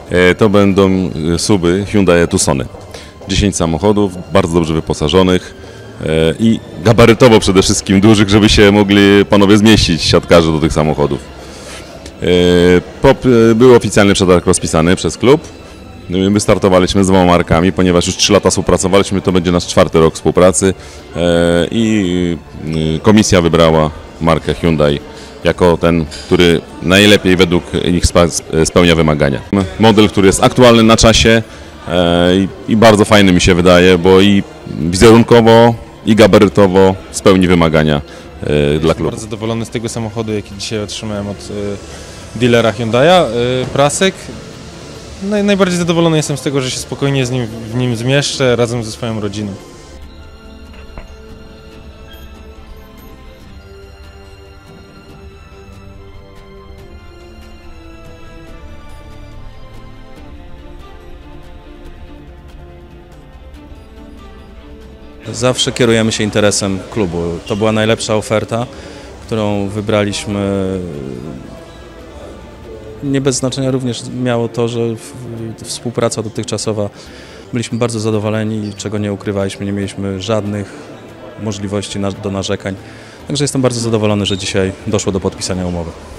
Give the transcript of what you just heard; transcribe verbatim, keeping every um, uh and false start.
To będą suby Hyundai Tucsony. dziesięć samochodów, bardzo dobrze wyposażonych i gabarytowo przede wszystkim dużych, żeby się mogli panowie zmieścić, siatkarze, do tych samochodów. Był oficjalny przetarg rozpisany przez klub. My startowaliśmy z dwoma markami, ponieważ już trzy lata współpracowaliśmy, to będzie nasz czwarty rok współpracy i komisja wybrała markę Hyundai jako ten, który najlepiej według nich spełnia wymagania. Model, który jest aktualny na czasie i bardzo fajny mi się wydaje, bo i wizerunkowo, i gabarytowo spełni wymagania dla klubu. Bardzo zadowolony z tego samochodu, jaki dzisiaj otrzymałem od dealera Hyundai'a, Prasek. Naj, najbardziej zadowolony jestem z tego, że się spokojnie z nim, w nim zmieszczę razem ze swoją rodziną. Zawsze kierujemy się interesem klubu. To była najlepsza oferta, którą wybraliśmy. Nie bez znaczenia również miało to, że współpraca dotychczasowa, byliśmy bardzo zadowoleni, czego nie ukrywaliśmy, nie mieliśmy żadnych możliwości do narzekań. Także jestem bardzo zadowolony, że dzisiaj doszło do podpisania umowy.